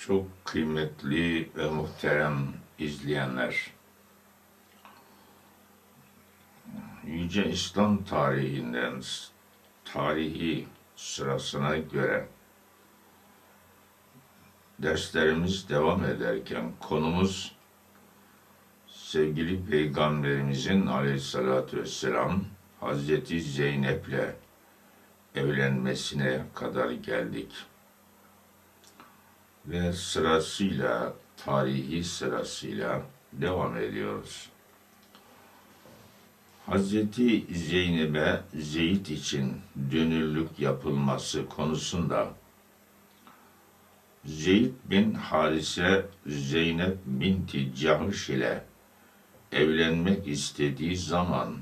Çok kıymetli ve muhterem izleyenler, Yüce İslam tarihinden tarihi sırasına göre derslerimiz devam ederken konumuz sevgili Peygamberimizin aleyhissalatü vesselam Hazreti Zeynep'le evlenmesine kadar geldik. Ve tarihi sırasıyla devam ediyoruz. Hazreti Zeynep'e Zeyd için dünürlük yapılması konusunda Zeyd bin Harise Zeynep binti Cahş ile evlenmek istediği zaman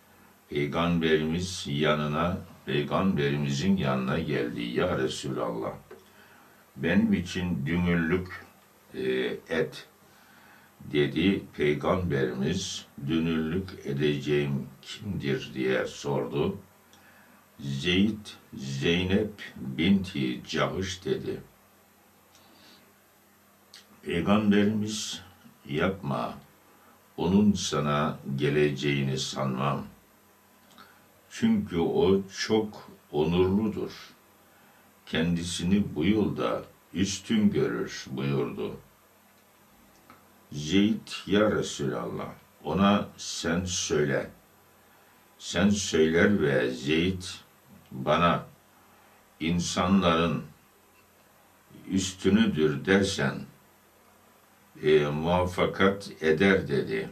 Peygamberimizin yanına geldi. Ya Resulallah, benim için dünürlük et dedi. Peygamberimiz dünürlük edeceğim kimdir diye sordu. Zeynep binti Cahş dedi. Peygamberimiz yapma, onun sana geleceğini sanmam. Çünkü o çok onurludur. Kendisini bu yolda üstün görür buyurdu. Zeyd, ya Resulallah, ona sen söyle. Sen söyler ve Zeyd bana insanların üstünüdür dersen muvaffakat eder dedi.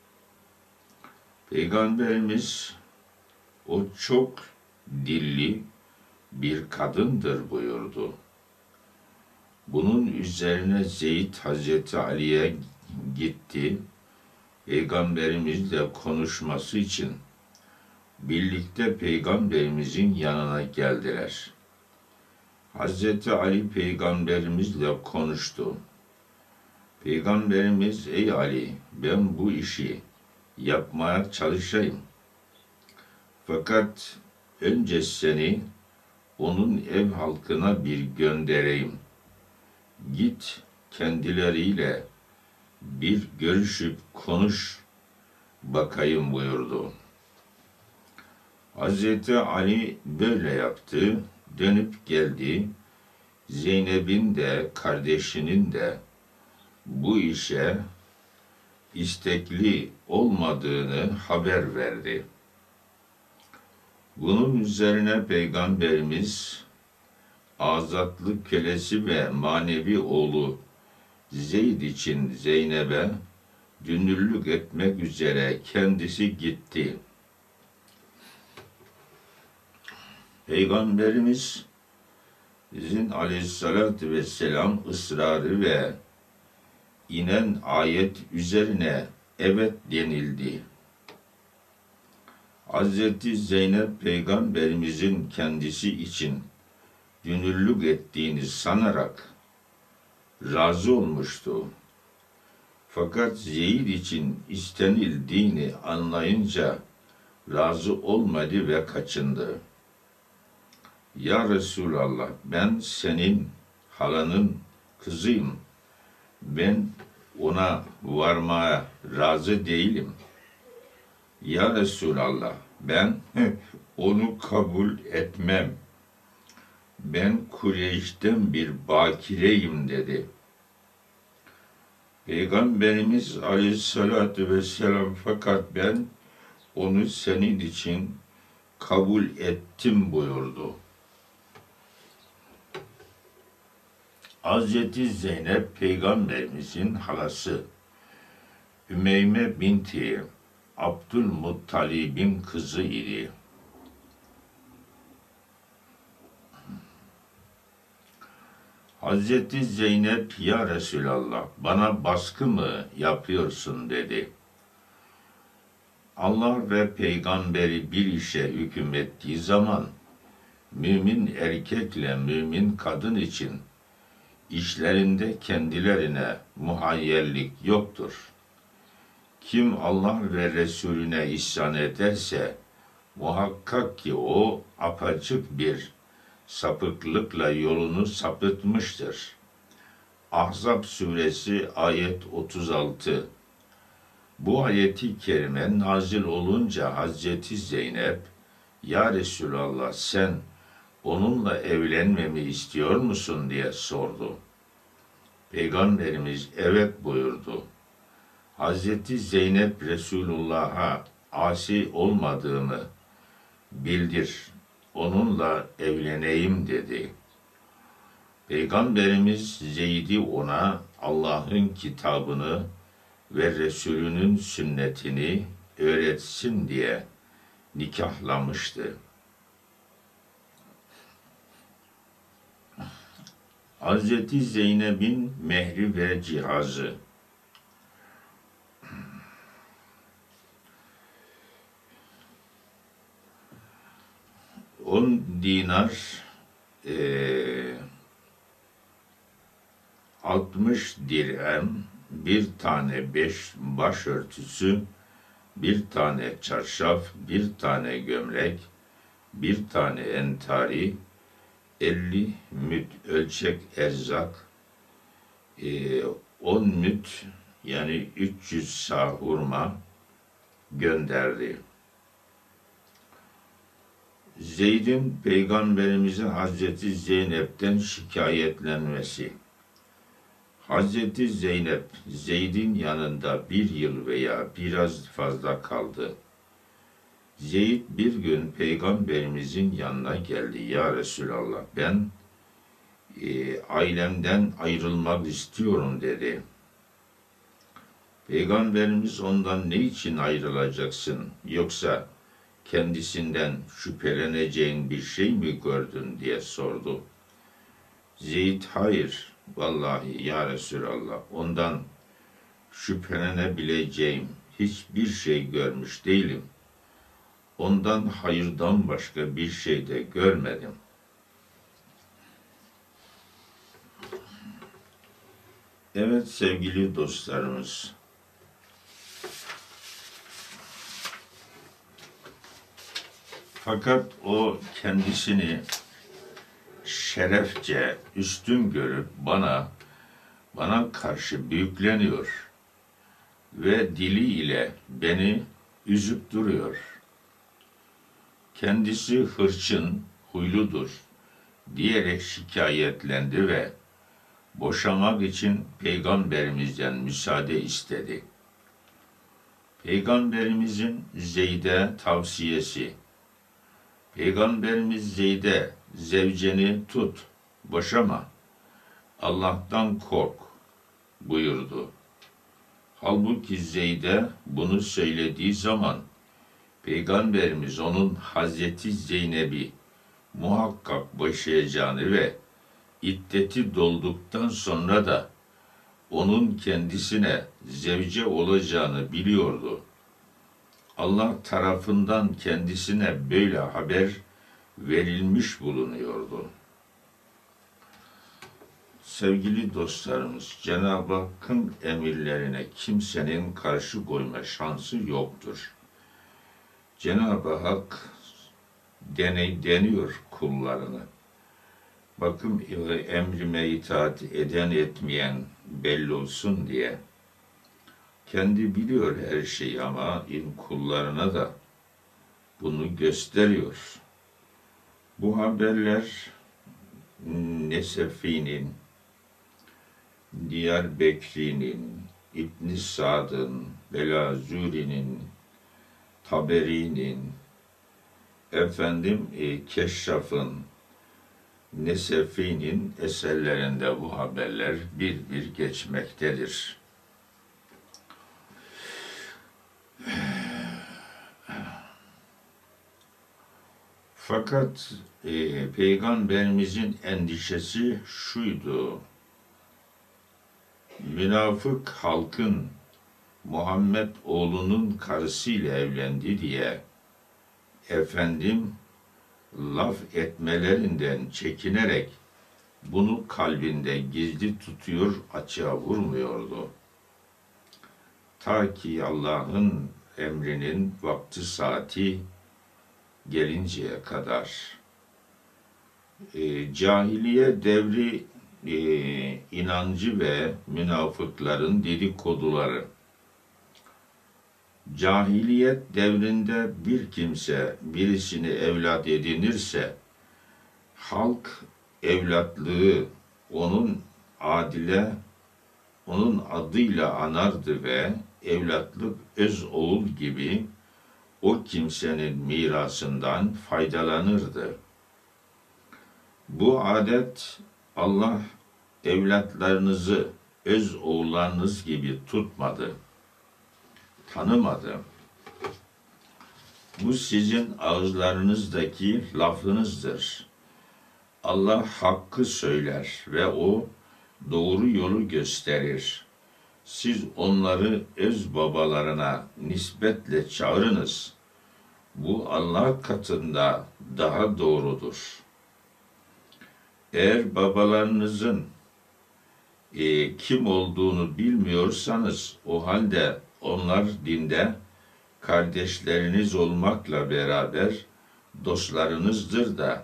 Peygamberimiz o çok dilli bir kadındır buyurdu. Bunun üzerine Zeyd Hazreti Ali'ye gitti. Peygamberimizle konuşması için birlikte Peygamberimizin yanına geldiler. Hazreti Ali Peygamberimizle konuştu. Peygamberimiz, ey Ali, ben bu işi yapmaya çalışayım. Fakat önce seni onun ev halkına bir göndereyim. Git kendileriyle bir görüşüp konuş bakayım buyurdu. Hazreti Ali böyle yaptı, dönüp geldi. Zeynep'in de kardeşinin de bu işe istekli olmadığını haber verdi. Bunun üzerine Peygamberimiz azatlık kölesi ve manevi oğlu Zeyd için Zeynep'e dünürlük etmek üzere kendisi gitti. Peygamberimizin aleyhissalatü vesselam ısrarı ve inen ayet üzerine evet denildi. Hazreti Zeynep Peygamberimizin kendisi için dünürlük ettiğini sanarak razı olmuştu. Fakat Zeyd için istenildiğini anlayınca razı olmadı ve kaçındı. Ya Resulallah, ben senin halanın kızıyım. Ben ona varmaya razı değilim. Ya Resulallah, ben onu kabul etmem. Ben Kureyş'ten bir bakireyim dedi. Peygamberimiz aleyhissalatü vesselam, fakat ben onu senin için kabul ettim buyurdu. Hazreti Zeynep Peygamberimizin halası Ümeyme binti Abdülmuttalib'in kızı idi. Hazreti Zeynep, ya Resulallah, bana baskı mı yapıyorsun dedi. Allah ve peygamberi bir işe hükmettiği zaman mümin erkekle mümin kadın için işlerinde kendilerine muhayyerlik yoktur. Kim Allah ve Resulüne isyan ederse muhakkak ki o apaçık bir sapıklıkla yolunu sapıtmıştır. Ahzab suresi ayet 36. Bu ayeti kerime nazil olunca Hazreti Zeynep, "Ya Resulallah, sen onunla evlenmemi istiyor musun?" diye sordu. Peygamberimiz evet buyurdu. Hazreti Zeynep Resulullah'a asi olmadığını bildir, onunla evleneyim dedi. Peygamberimiz Zeyd'i ona Allah'ın kitabını ve Resulünün sünnetini öğretsin diye nikahlamıştı. Hazreti Zeynep'in mehri ve cihazı. 10 dinar 60 dirhem, bir tane 5 başörtüsü, bir tane çarşaf, bir tane gömlek, bir tane entari, 50 müt ölçek erzak, 10 müt yani 300 sağ hurma gönderdi. Zeyd'in Peygamberimizin Hazreti Zeynep'ten şikayetlenmesi. Hazreti Zeynep, Zeyd'in yanında 1 yıl veya biraz fazla kaldı. Zeyd bir gün Peygamberimizin yanına geldi. "Ya Resulallah, ben ailemden ayrılmak istiyorum," dedi. Peygamberimiz ondan "Ne için ayrılacaksın? Yoksa kendisinden şüpheleneceğin bir şey mi gördün?" diye sordu. Zeyd, "Hayır, vallahi ya Resulallah, ondan şüphelenebileceğim hiçbir şey görmüş değilim. Ondan hayırdan başka bir şey de görmedim." Evet sevgili dostlarımız, fakat o kendisini şerefçe üstün görüp bana karşı büyükleniyor ve diliyle beni üzüp duruyor. Kendisi hırçın, huyludur diyerek şikayetlendi ve boşamak için Peygamberimizden müsaade istedi. Peygamberimizin Zeyd'e tavsiyesi. Peygamberimiz Zeyd'e "Zevceni tut, boşama, Allah'tan kork," buyurdu. Halbuki Zeyd'e bunu söylediği zaman Peygamberimiz onun Hazreti Zeynep'i muhakkak boşayacağını ve iddeti dolduktan sonra da onun kendisine zevce olacağını biliyordu. Allah tarafından kendisine böyle haber verilmiş bulunuyordu. Sevgili dostlarımız, Cenab-ı Hakk'ın emirlerine kimsenin karşı koyma şansı yoktur. Cenab-ı Hak deniyor kullarını. Bakın, emrime itaat eden etmeyen belli olsun diye. Kendi biliyor her şeyi ama kullarına da bunu gösteriyor. Bu haberler Nesefi'nin, Diyarbekri'nin, İbn Sad'ın, Belazuri'nin, Taberi'nin, Keşşaf'ın, Nesefi'nin eserlerinde bu haberler bir bir geçmektedir. Fakat Peygamberimizin endişesi şuydu: münafık halkın Muhammed oğlunun karısıyla evlendi diye laf etmelerinden çekinerek bunu kalbinde gizli tutuyor, açığa vurmuyordu. Ta ki Allah'ın emrinin vakti saati gelinceye kadar. Cahiliye devri inancı ve münafıkların dedikoduları. Cahiliyet devrinde bir kimse birisini evlat edinirse, halk evlatlığı onun onun adıyla anardı ve evlatlık öz oğul gibi o kimsenin mirasından faydalanırdı. Bu adet Allah evlatlarınızı öz oğullarınız gibi tutmadı, tanımadı. Bu sizin ağızlarınızdaki lafınızdır. Allah hakkı söyler ve o doğru yolu gösterir. Siz onları öz babalarına nispetle çağırınız. Bu Allah katında daha doğrudur. Eğer babalarınızın kim olduğunu bilmiyorsanız, o halde onlar dinde kardeşleriniz olmakla beraber dostlarınızdır da,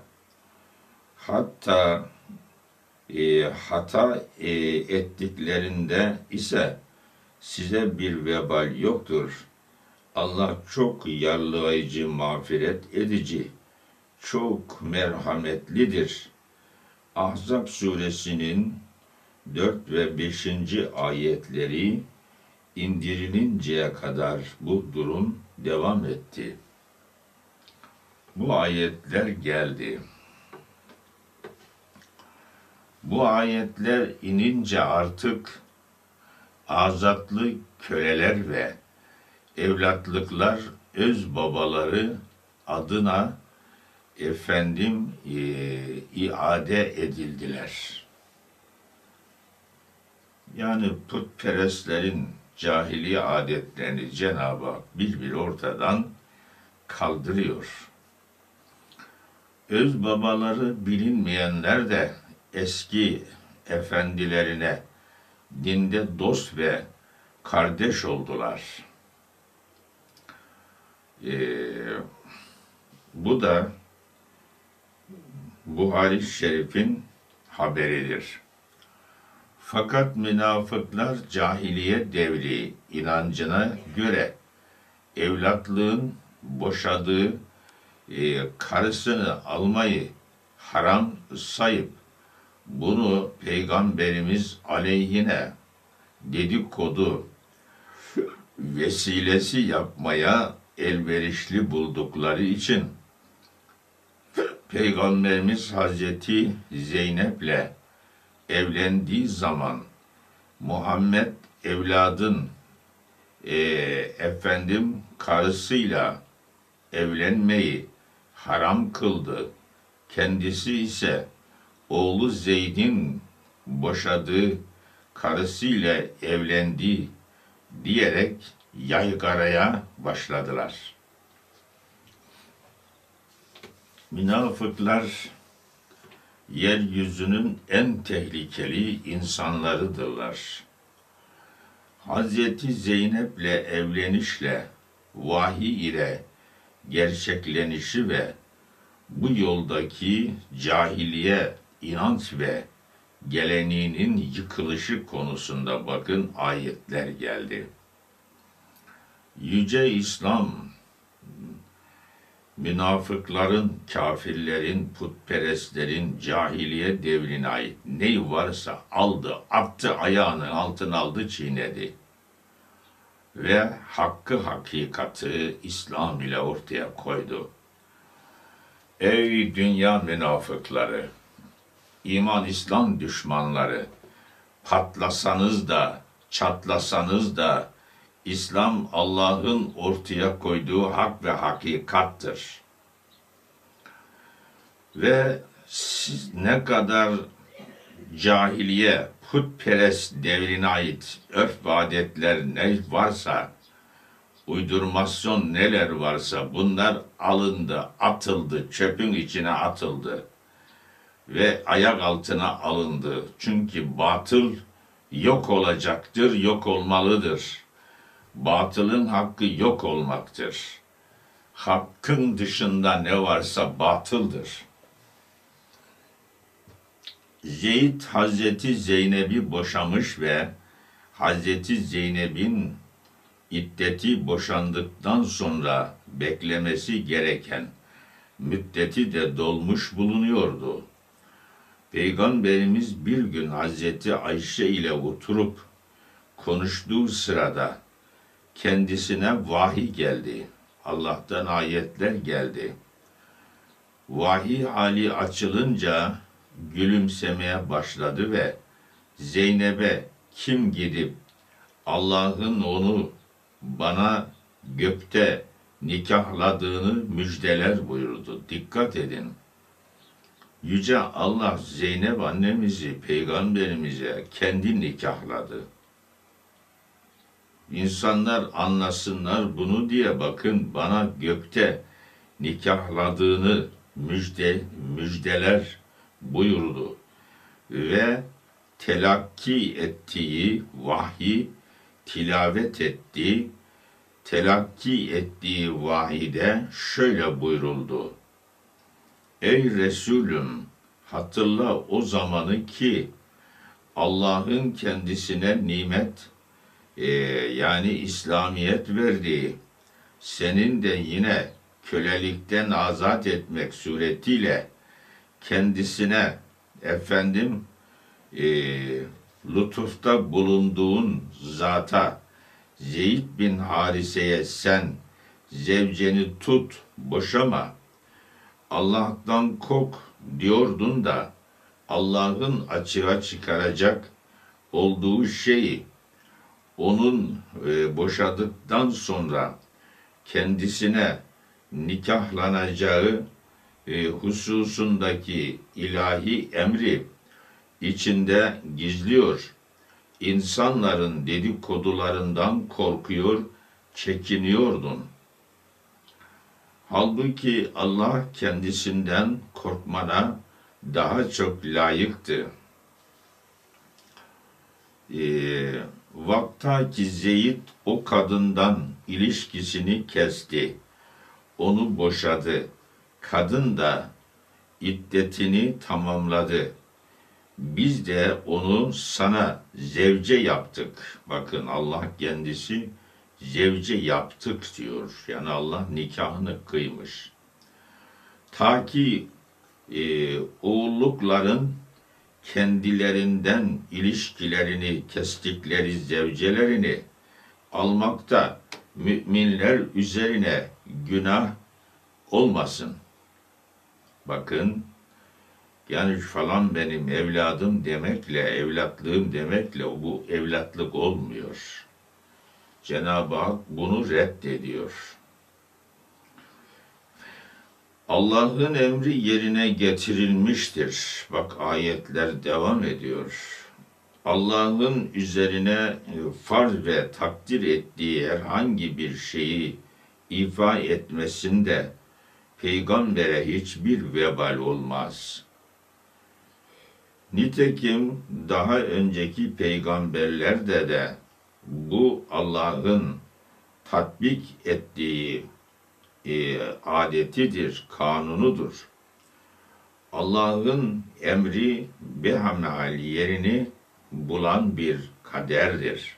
hatta hata ettiklerinde ise size bir vebal yoktur. Allah çok yargılayıcı, mağfiret edici, çok merhametlidir. Ahzab suresinin 4 ve 5. ayetleri indirilinceye kadar bu durum devam etti. Bu ayetler geldi. Bu ayetler inince artık azatlı köleler ve evlatlıklar öz babaları adına iade edildiler. Yani putperestlerin cahiliye adetlerini Cenab-ı Hak bir ortadan kaldırıyor. Öz babaları bilinmeyenler de eski efendilerine dinde dost ve kardeş oldular. Bu da Buhari Şerif'in haberidir. Fakat münafıklar cahiliye devri inancına göre evlatlığın boşadığı karısını almayı haram sayıp bunu Peygamberimiz aleyhine dedikodu vesilesi yapmaya elverişli buldukları için Peygamberimiz Hazreti Zeynep'le evlendiği zaman Muhammed evladın karısıyla evlenmeyi haram kıldı. Kendisi ise oğlu Zeyd'in boşadığı karısıyla evlendi diyerek yaygaraya başladılar. Münafıklar yeryüzünün en tehlikeli insanlarıdırlar. Hazreti Zeynep'le evlenişle, vahiy ile gerçeklenişi ve bu yoldaki cahiliye inanç ve geleneğinin yıkılışı konusunda bakın ayetler geldi. Yüce İslam, münafıkların, kafirlerin, putperestlerin cahiliye devrine ait ne varsa aldı, attı, ayağının altına aldı, çiğnedi. Ve hakkı, hakikati İslam ile ortaya koydu. Ey dünya münafıkları, iman İslam düşmanları, patlasanız da, çatlasanız da, İslam Allah'ın ortaya koyduğu hak ve hakikattır. Ve siz ne kadar cahiliye, putperest devrine ait örf ve adetler ne varsa, uydurmasyon neler varsa bunlar alındı, atıldı, çöpün içine atıldı ve ayak altına alındı. Çünkü batıl yok olacaktır, yok olmalıdır. Batılın hakkı yok olmaktır. Hakkın dışında ne varsa batıldır. Zeyd Hazreti Zeynep'i boşamış ve Hazreti Zeynep'in iddeti boşandıktan sonra beklemesi gereken müddeti de dolmuş bulunuyordu. Peygamberimiz bir gün Hazreti Ayşe ile oturup konuştuğu sırada kendisine vahiy geldi. Allah'tan ayetler geldi. Vahiy hali açılınca gülümsemeye başladı ve Zeynep'e kim gidip Allah'ın onu bana gökte nikahladığını müjdeler buyurdu. Dikkat edin. Yüce Allah Zeynep annemizi peygamberimize kendi nikahladı. İnsanlar anlasınlar bunu diye bakın bana gökte nikahladığını müjdeler buyurdu. Ve telakki ettiği vahyi tilavet etti. Telakki ettiği vahide şöyle buyuruldu. Ey Resulüm, hatırla o zamanı ki Allah'ın kendisine nimet, yani İslamiyet verdiği, senin de yine kölelikten azat etmek suretiyle kendisine lütufta bulunduğun zata Zeyd bin Harise'ye sen zevceni tut, boşama, Allah'tan kork diyordun da Allah'ın açığa çıkaracak olduğu şeyi onun boşadıktan sonra kendisine nikahlanacağı hususundaki ilahi emri içinde gizliyor. İnsanların dedikodularından korkuyor, çekiniyordun. Halbuki Allah kendisinden korkmana daha çok layıktı. Vaktaki Zeyd o kadından ilişkisini kesti. Onu boşadı. Kadın da iddetini tamamladı. Biz de onu sana zevce yaptık. Bakın Allah kendisi zevce yaptık diyor. Yani Allah nikahını kıymış. Ta ki oğullukların kendilerinden ilişkilerini kestikleri zevcelerini almakta müminler üzerine günah olmasın. Bakın, yani falan benim evladım demekle, evlatlığım demekle bu evlatlık olmuyor. Cenab-ı Hak bunu reddediyor. Allah'ın emri yerine getirilmiştir. Bak ayetler devam ediyor. Allah'ın üzerine farz ve takdir ettiği herhangi bir şeyi ifa etmesinde peygambere hiçbir vebal olmaz. Nitekim daha önceki peygamberlerde de bu Allah'ın tatbik ettiği adetidir, kanunudur. Allah'ın emri behamal yerini bulan bir kaderdir.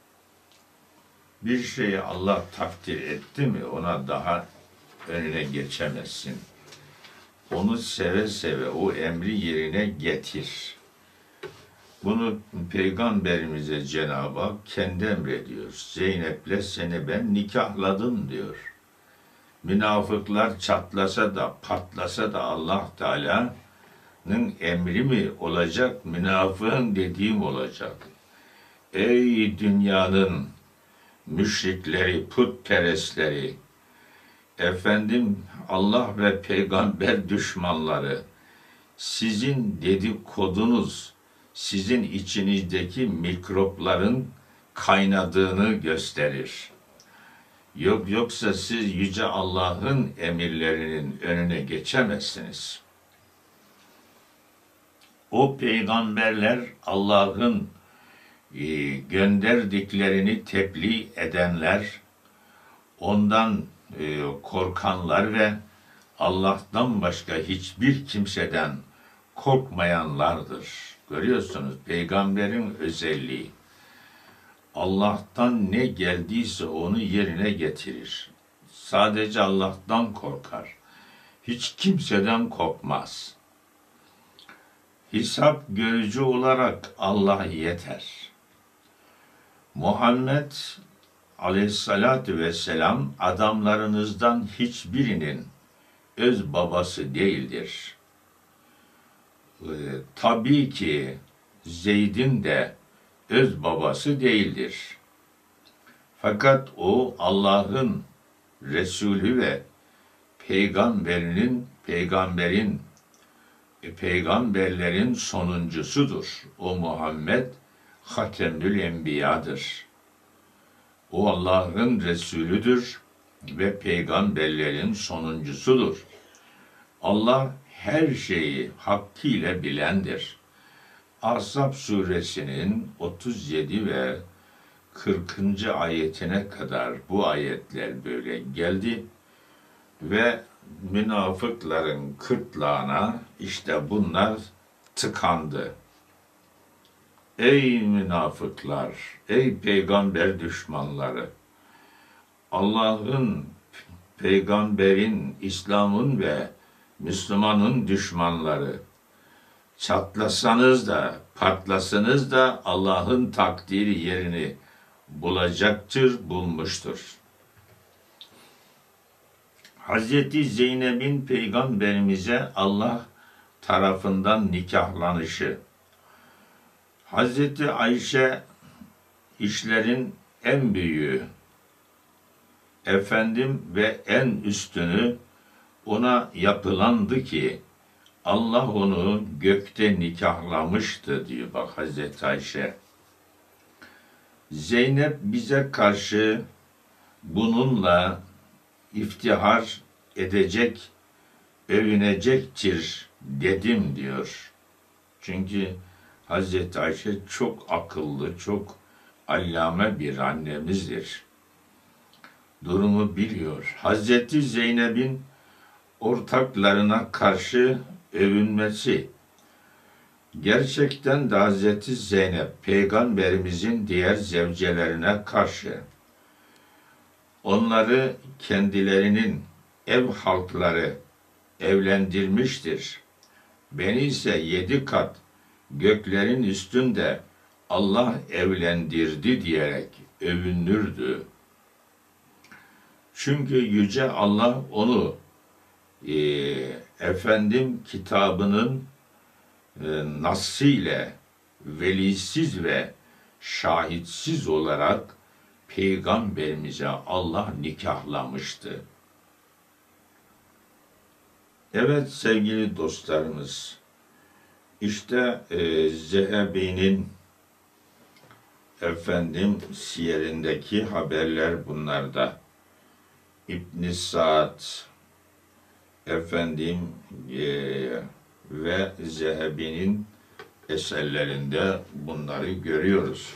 Bir şeyi Allah takdir etti mi ona daha önüne geçemezsin. Onu seve seve o emri yerine getir. Bunu Peygamberimize Cenab-ı Hak kendi emrediyor. Zeynep'le seni ben nikahladım diyor. Münafıklar çatlasa da patlasa da Allah Teala'nın emri mi olacak, münafığın dediğim olacak. Ey dünyanın müşrikleri, putperestleri, Allah ve peygamber düşmanları, sizin dedikodunuz, sizin içinizdeki mikropların kaynadığını gösterir. Yoksa siz Yüce Allah'ın emirlerinin önüne geçemezsiniz. O peygamberler Allah'ın gönderdiklerini tebliğ edenler, ondan korkanlar ve Allah'tan başka hiçbir kimseden korkmayanlardır. Görüyorsunuz peygamberin özelliği. Allah'tan ne geldiyse onu yerine getirir. Sadece Allah'tan korkar. Hiç kimseden korkmaz. Hesap görücü olarak Allah yeter. Muhammed Aleyhissalatü vesselam adamlarınızdan hiçbirinin öz babası değildir. Tabii ki Zeyd'in de öz babası değildir. Fakat o Allah'ın Resulü ve peygamberlerin sonuncusudur. O Muhammed Hatemül Enbiya'dır. O Allah'ın Resulüdür ve peygamberlerin sonuncusudur. Allah her şeyi hakkıyla bilendir. Ahzab suresinin 37 ve 40. ayetine kadar bu ayetler böyle geldi ve münafıkların kırtlağına işte bunlar tıkandı. Ey münafıklar, ey peygamber düşmanları, Allah'ın, peygamberin, İslam'ın ve Müslümanın düşmanları, çatlasanız da, patlasanız da Allah'ın takdiri yerini bulacaktır, bulmuştur. Hazreti Zeynep'in peygamberimize Allah tarafından nikahlanışı. Hazreti Ayşe işlerin en büyüğü, efendim ve en üstünü ona yapılandı ki Allah onu gökte nikahlamıştı diyor bak Hazreti Ayşe. Zeynep bize karşı bununla iftihar edecek, övünecektir dedim diyor. Çünkü Hazreti Ayşe çok akıllı, çok allame bir annemizdir. Durumu biliyor. Hazreti Zeynep'in ortaklarına karşı övünmesi. Gerçekten de Hazreti Zeynep, peygamberimizin diğer zevcelerine karşı onları kendilerinin ev halkları evlendirmiştir. Beni ise 7 kat göklerin üstünde Allah evlendirdi diyerek övünürdü. Çünkü Yüce Allah onu kitabının nassı ile velisiz ve şahitsiz olarak peygamberimize Allah nikahlamıştı. Evet sevgili dostlarımız, işte Zehebi'nin siyerindeki haberler bunlarda. İbn Sa'd ve Zehebi'nin eserlerinde bunları görüyoruz.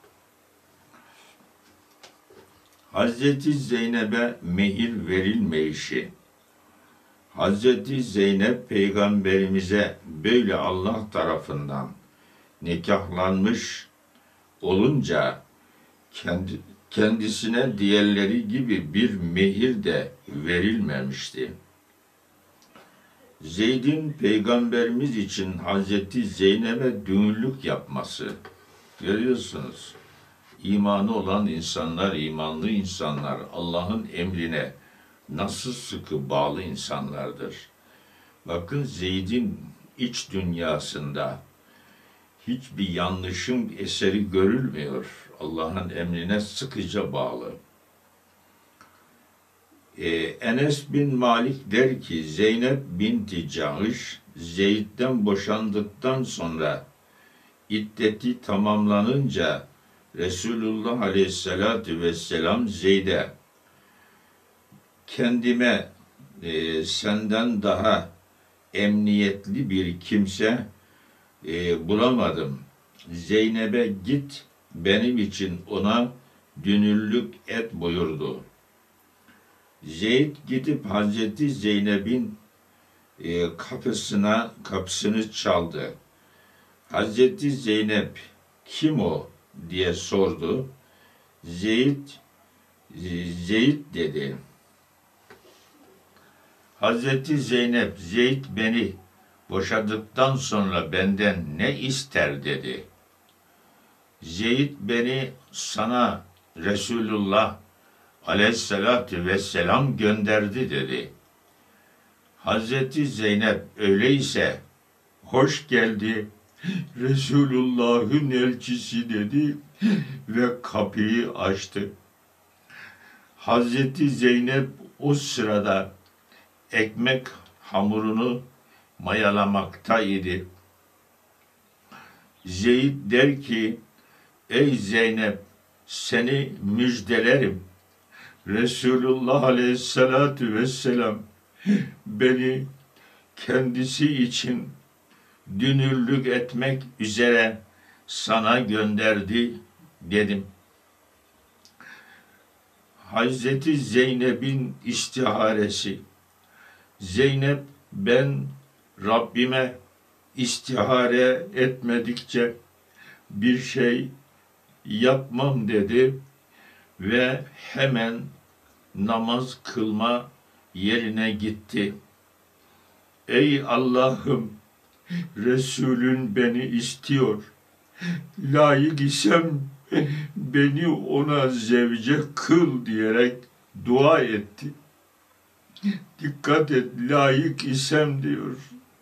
Hazreti Zeynep'e mehir verilmeyişi. Hazreti Zeynep peygamberimize böyle Allah tarafından nikahlanmış olunca kendisine diğerleri gibi bir mehir de verilmemişti. Zeyd'in peygamberimiz için Hazreti Zeynep'e düğünlük yapması. Görüyorsunuz. İmanı olan insanlar, imanlı insanlar Allah'ın emrine nasıl sıkı bağlı insanlardır. Bakın Zeyd'in iç dünyasında hiçbir yanlışın eseri görülmüyor. Allah'ın emrine sıkıca bağlı. Enes bin Malik der ki Zeynep binti Cahış Zeyd'den boşandıktan sonra iddeti tamamlanınca Resulullah Aleyhisselatü Vesselam Zeyd'e kendime senden daha emniyetli bir kimse bulamadım. Zeynep'e git benim için ona dünürlük et buyurdu. Zeyd gidip Hazreti Zeynep'in kapısını çaldı. Hazreti Zeynep kim o diye sordu. Zeyd dedi. Hazreti Zeynep, Zeyd beni boşadıktan sonra benden ne ister dedi. Zeyd beni sana Resulullah aleyhissalatü vesselam gönderdi dedi. Hazreti Zeynep öyleyse hoş geldi Resulullah'ın elçisi dedi ve kapıyı açtı. Hazreti Zeynep o sırada ekmek hamurunu mayalamaktaydı. Zeyd der ki, ey Zeynep seni müjdelerim. Resulullah aleyhissalatu vesselam beni kendisi için dünürlük etmek üzere sana gönderdi dedim. Hazreti Zeynep'in istiharesi. Zeynep ben Rabbime istihare etmedikçe bir şey yapmam dedi ve hemen namaz kılma yerine gitti. Ey Allah'ım, Resulün beni istiyor. Layık isem beni ona zevce kıl diyerek dua etti. Dikkat et, layık isem diyor.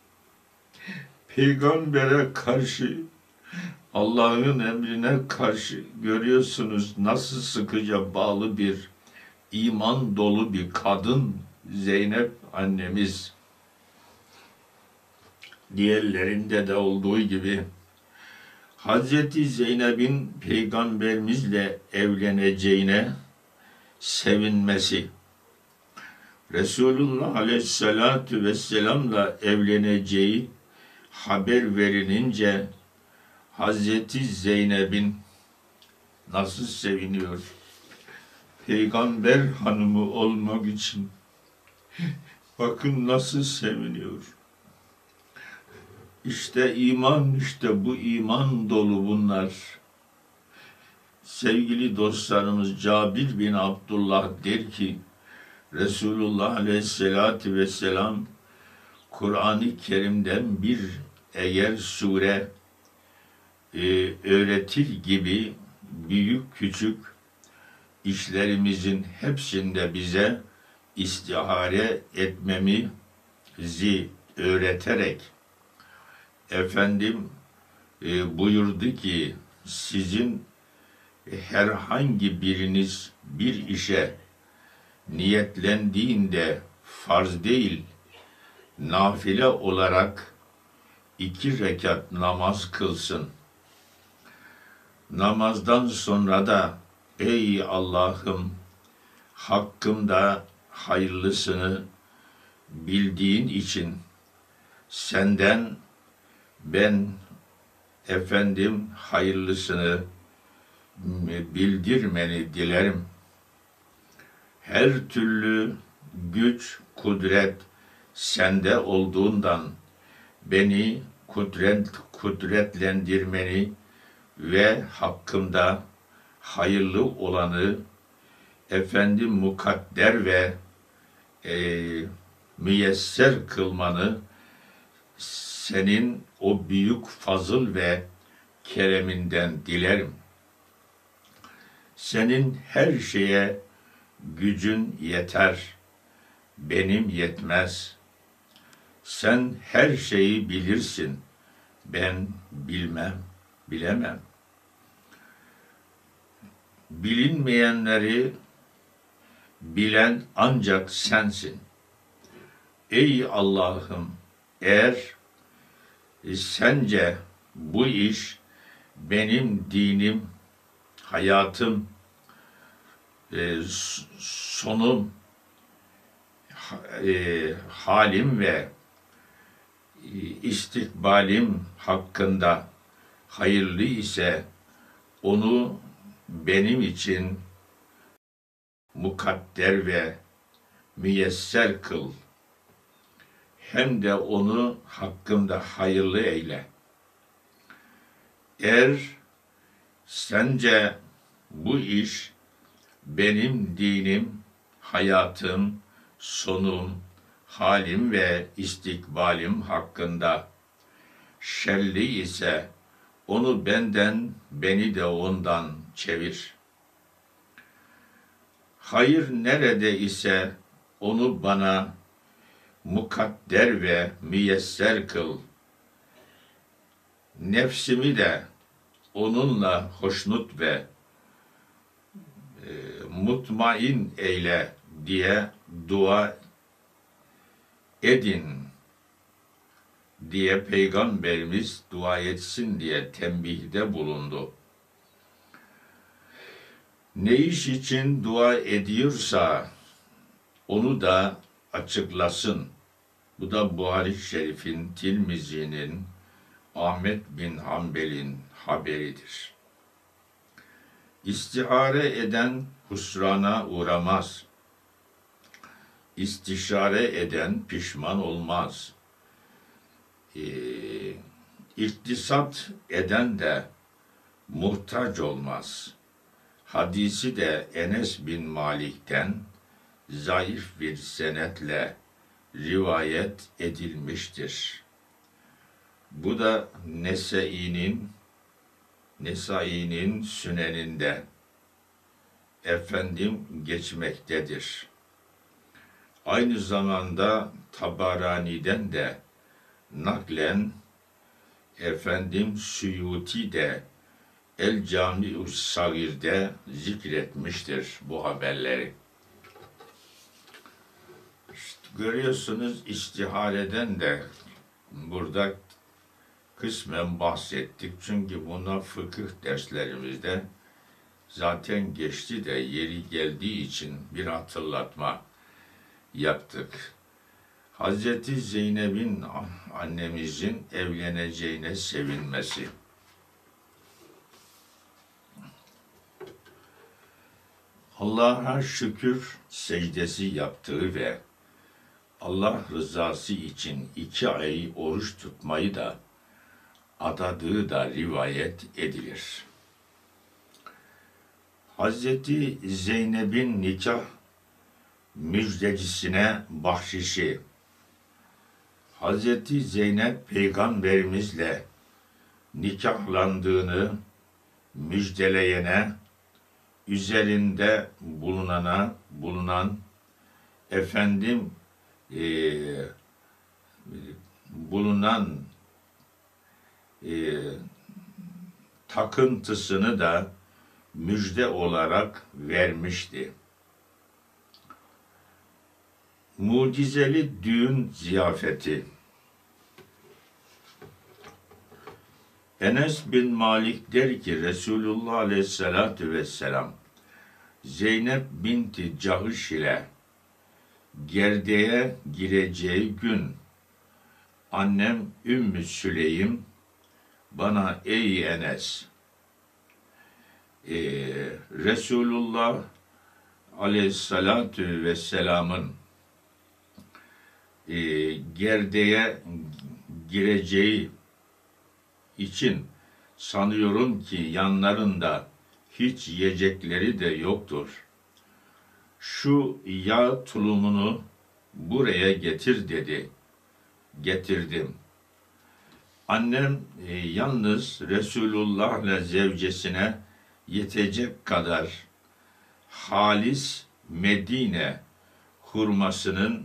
Peygambere karşı, Allah'ın emrine karşı görüyorsunuz nasıl sıkıca bağlı bir iman dolu bir kadın Zeynep annemiz. Diğerlerinde de olduğu gibi Hazreti Zeynep'in peygamberimizle evleneceğine sevinmesi, Resulullah aleyhissalatu vesselamla evleneceği haber verilince Hazreti Zeynep'in nasıl seviniyor? Peygamber hanımı olmak için bakın nasıl seviniyor. İşte iman, işte bu iman dolu bunlar. Sevgili dostlarımız Cabir bin Abdullah der ki, Resulullah aleyhissalatü vesselam Kur'an-ı Kerim'den bir eğer sure öğretir gibi büyük küçük işlerimizin hepsinde bize istihare etmemizi öğreterek efendim buyurdu ki sizin herhangi biriniz bir işe niyetlendiğinde farz değil, nafile olarak 2 rekat namaz kılsın. Namazdan sonra da ey Allah'ım hakkımda hayırlısını bildiğin için senden ben efendim hayırlısını bildirmeni dilerim. Her türlü güç, kudret sende olduğundan beni kudretlendirmeni ve hakkımda hayırlı olanı efendim mukadder ve müyesser kılmanı senin o büyük fazıl ve kereminden dilerim. Senin her şeye gücün yeter, benim yetmez. Sen her şeyi bilirsin, ben bilemem. Bilinmeyenleri bilen ancak sensin. Ey Allah'ım, eğer sence bu iş benim dinim, hayatım, sonum, halim ve istikbalim hakkında hayırlı ise onu benim için mukadder ve müyesser kıl. hem de onu hakkımda hayırlı eyle. Eğer sence bu iş benim dinim, hayatım, sonum, halim ve istikbalim hakkında şerli ise onu benden, beni de ondan çevir. Hayır nerede ise onu bana mukadder ve müyesser kıl. Nefsimi de onunla hoşnut ve mutmain eyle diye dua edin diye Peygamberimiz dua etsin diye tembihde bulundu. Ne iş için dua ediyorsa onu da açıklasın. Bu da Buhari Şerif'in, Tirmizi'nin, Ahmet bin Hanbel'in haberidir. İstihare eden husrana uğramaz. İstişare eden pişman olmaz. İktisat eden de muhtaç olmaz. Hadisi de Enes bin Malik'ten zayıf bir senetle rivayet edilmiştir. Bu da Nesai'nin Süneninde geçmektedir. Aynı zamanda Tabarani'den de naklen Suyuti de El Cami-ü Sagir'de zikretmiştir bu haberleri. İşte görüyorsunuz, istihareden de burada kısmen bahsettik. Çünkü buna fıkıh derslerimizde zaten geçti de yeri geldiği için bir hatırlatma yaptık. Hazreti Zeynep'in annemizin evleneceğine sevinmesi. Allah'a şükür secdesi yaptığı ve Allah rızası için 2 ay oruç tutmayı da adadığı da rivayet edilir. Hazreti Zeynep'in nikah müjdecisine bahşişi. Hazreti Zeynep peygamberimizle nikahlandığını müjdeleyene, üzerinde bulunan takıntısını da müjde olarak vermişti. Mucizeli düğün ziyafeti. Enes bin Malik der ki Resulullah Aleyhisselatü Vesselam Zeynep binti Cahış ile gerdeğe gireceği gün annem Ümmü Süleym bana ey Enes Resulullah Aleyhisselatü Vesselam'ın gerdeğe gireceği için sanıyorum ki yanlarında hiç yiyecekleri de yoktur. Şu yağ tulumunu buraya getir dedi. Getirdim. Annem yalnız Resulullah'la zevcesine yetecek kadar halis Medine hurmasının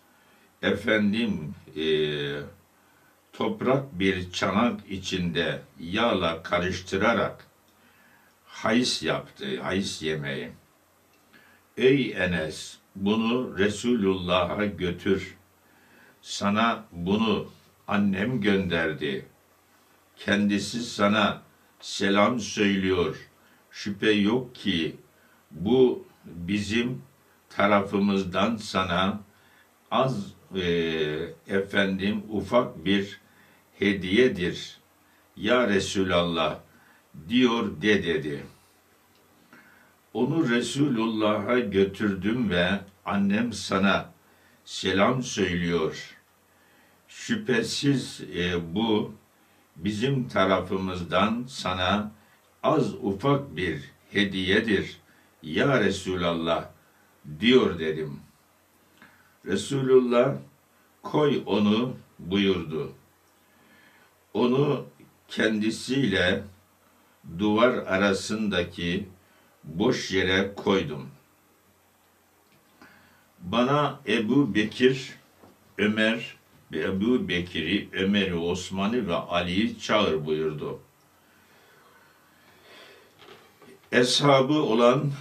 toprak bir çanak içinde yağla karıştırarak hayız yaptı, hayız yemeği. Ey Enes, bunu Resulullah'a götür. Sana bunu annem gönderdi. Kendisi sana selam söylüyor. Şüphe yok ki bu bizim tarafımızdan sana ufak bir hediyedir. Ya Resulallah diyor dedi. Onu Resulullah'a götürdüm ve annem sana selam söylüyor. Şüphesiz bu bizim tarafımızdan sana az ufak bir hediyedir ya Resulallah diyor dedim. Resulullah koy onu buyurdu. Onu kendisiyle duvar arasındaki boş yere koydum. Bana Ebu Bekir, Ömer ve Ebu Bekir'i, Ömer'i, Osman'ı ve Ali'yi çağır buyurdu. Eshabı olan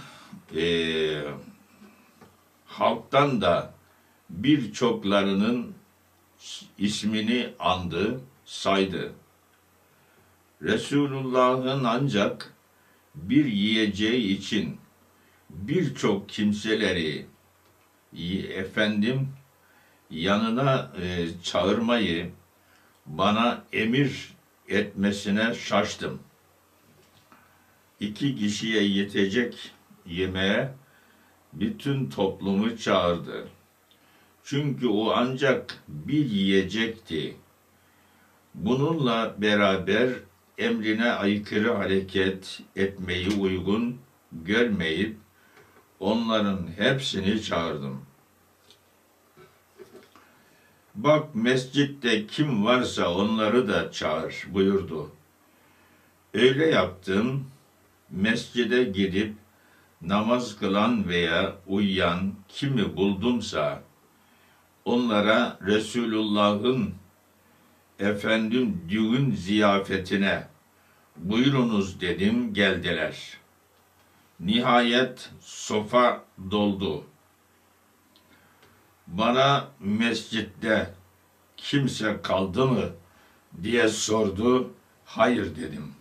halktan da birçoklarının ismini andı, saydı. Resulullah'ın ancak bir yiyeceği için birçok kimseleri yanına çağırmayı bana emir etmesine şaştım. 2 kişiye yetecek yemeğe bütün toplumu çağırdı. Çünkü o ancak bir yiyecekti. Bununla beraber emrine aykırı hareket etmeyi uygun görmeyip onların hepsini çağırdım. Bak mescitte kim varsa onları da çağır buyurdu. Öyle yaptım. Mescide gidip namaz kılan veya uyuyan kimi buldumsa onlara Resulullah'ın düğün ziyafetine buyurunuz dedim, geldiler. Nihayet sofa doldu. Bana mescitte kimse kaldı mı diye sordu. Hayır dedim.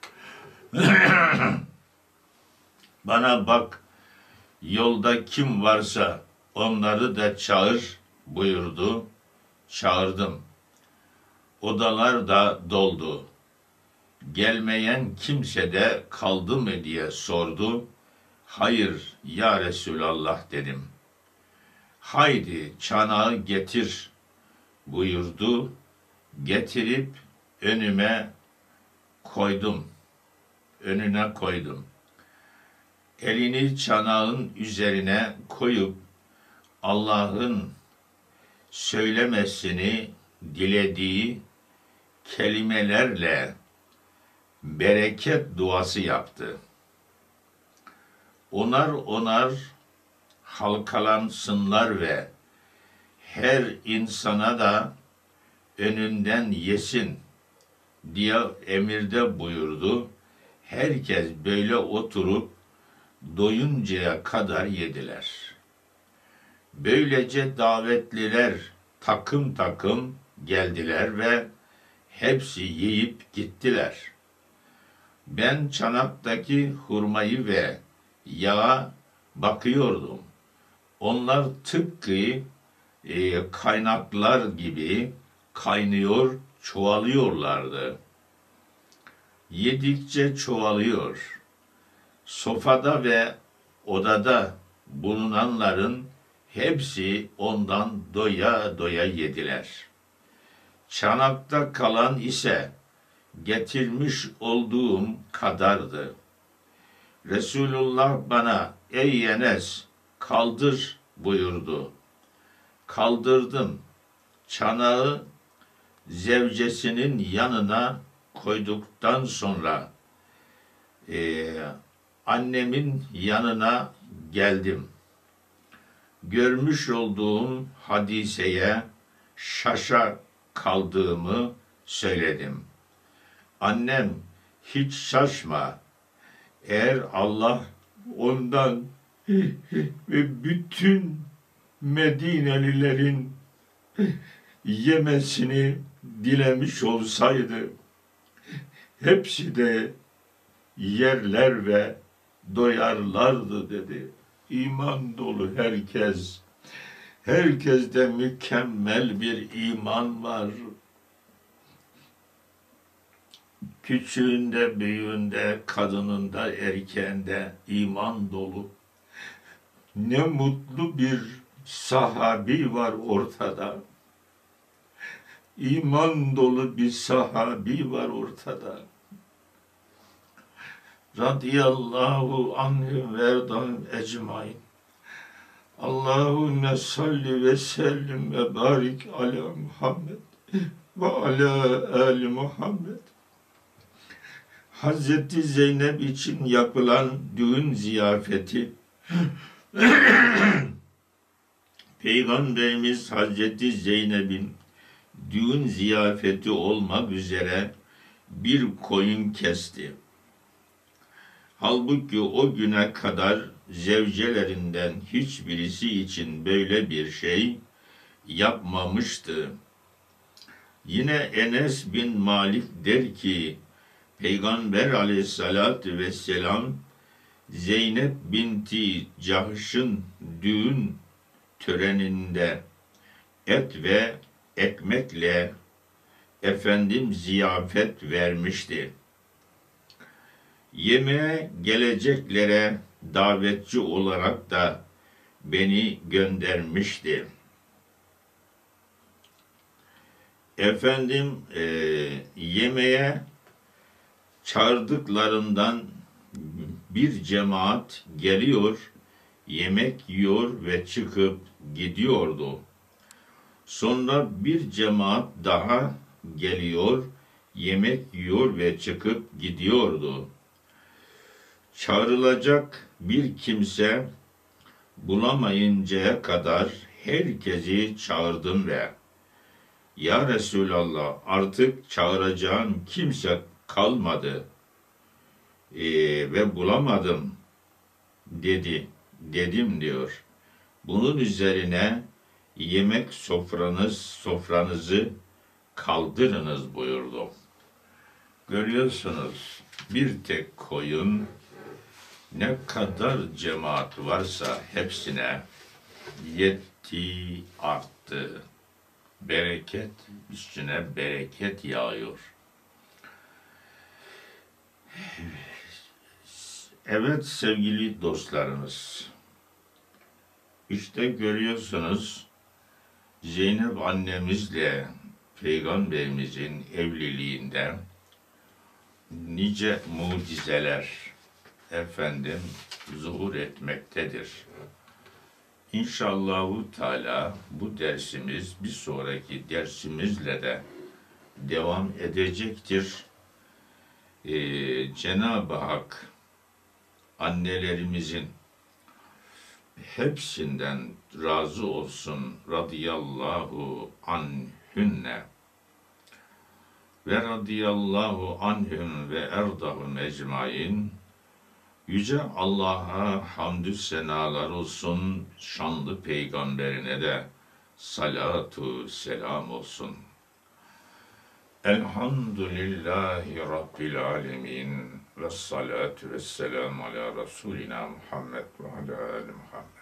Bana bak yolda kim varsa onları da çağır buyurdu. Çağırdım. Odalar da doldu. Gelmeyen kimse de kaldı mı diye sordu. Hayır ya Resulallah dedim. Haydi çanağı getir buyurdu. Getirip önüne koydum. Elini çanağın üzerine koyup Allah'ın söylemesini dilediği kelimelerle bereket duası yaptı. Onar halkalansınlar ve her insana da önünden yesin diye emirde buyurdu. Herkes böyle oturup doyuncaya kadar yediler. Böylece davetliler takım takım geldiler ve hepsi yiyip gittiler. Ben çanaktaki hurmayı ve yağa bakıyordum. Onlar tıpkı kaynaklar gibi kaynıyor, çoğalıyorlardı. Yedikçe çoğalıyor. Sofada ve odada bulunanların hepsi ondan doya doya yediler. Çanakta kalan ise getirmiş olduğum kadardı. Resulullah bana ey Enes kaldır buyurdu. Kaldırdım. Çanağı zevcesinin yanına koyduktan sonra annemin yanına geldim. Görmüş olduğum hadiseye şaşa kaldığımı söyledim. Annem hiç şaşma. Eğer Allah ondan ve bütün Medinelilerin yemesini dilemiş olsaydı hepsi de yerler ve doyarlardı dedi. İman dolu herkes. Herkeste mükemmel bir iman var. Küçüğünde, büyüğünde, kadınında, erkeğinde iman dolu. Ne mutlu bir sahabi var ortada. iman dolu bir sahabi var ortada. Radiyallahu anhum ve erdahum ecmain. Allahümme salli ve sellim ve barik ala Muhammed ve ala ali Muhammed. Hazreti Zeynep için yapılan düğün ziyafeti Peygamberimiz Hazreti Zeynep'in düğün ziyafeti olmak üzere bir koyun kesti. Halbuki o güne kadar zevcelerinden hiçbirisi için böyle bir şey yapmamıştı. Yine Enes bin Malik der ki, Peygamber aleyhissalatü vesselam Zeynep binti Cahş'ın düğün töreninde et ve ekmekle ziyafet vermişti. Yemeğe geleceklere davetçi olarak da beni göndermişti. Yemeğe çağırdıklarından bir cemaat geliyor, yemek yiyor ve çıkıp gidiyordu. Sonra bir cemaat daha geliyor, yemek yiyor ve çıkıp gidiyordu. Çağrılacak bir kimse bulamayıncaya kadar herkesi çağırdım ve Ya Resulallah, artık çağıracağım kimse kalmadı ve bulamadım dedim diyor. Bunun üzerine yemek sofranızı kaldırınız buyurdu. Görüyorsunuz, bir tek koyun ne kadar cemaat varsa hepsine yetti, arttı. Bereket üstüne bereket yağıyor. Evet sevgili dostlarımız, işte görüyorsunuz Zeynep annemizle Peygamberimizin evliliğinde nice mucizeler zuhur etmektedir. İnşallahu Teala bu dersimiz bir sonraki dersimizle de devam edecektir. Cenab-ı Hak annelerimizin hepsinden razı olsun. Radiyallahu anhünne ve radiyallahu anhum ve erdahum ecmain. Yüce Allah'a hamdü senalar olsun, şanlı peygamberine de salatu selam olsun. Elhamdülillahi Rabbil alemin ve salatu ve selamu ala Resulina Muhammed ve ala ali Muhammed.